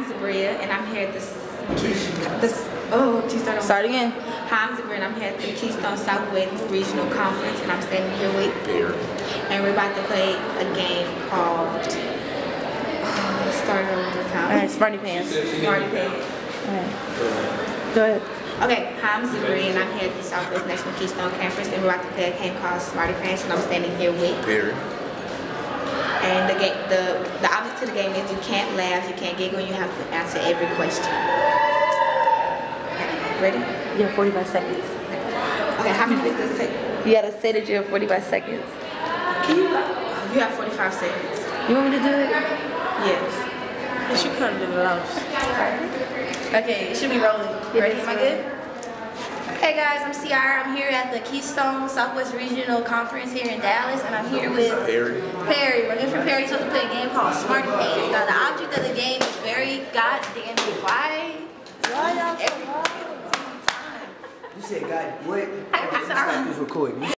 I'm Zabria, and I'm here at Keystone. Start again. Hi, I'm Zabria, and I'm here at the Keystone Southwest Regional Conference, and I'm standing here with Perry. And we're about to play a game called start over the time. Alright, Smarty Pants. Smarty Pants. Alright. Go ahead. Okay, hi, I'm Zabria, and I'm here at the Southwest National Keystone Conference, and we're about to play a game called Smarty Pants, and I'm standing here with Perry. And the object to the game is you can't laugh, you can't giggle, and you have to answer every question. Okay, ready? You have 45 seconds. Okay, how many does it take? You gotta say that you have 45 seconds. Can you? You have 45 seconds. You want me to do it? Yes. But you could have done it loud. Okay, it should be rolling. You ready? Am I good? Hey guys, I'm Ciara. I'm here at the Keystone Southwest Regional Conference here in Dallas, and I'm here with Perry. We're here for Perry, so to play a game called Smarty Pants. Now the object of the game is very goddamn quiet. You said God, what? I'm sorry. This recording.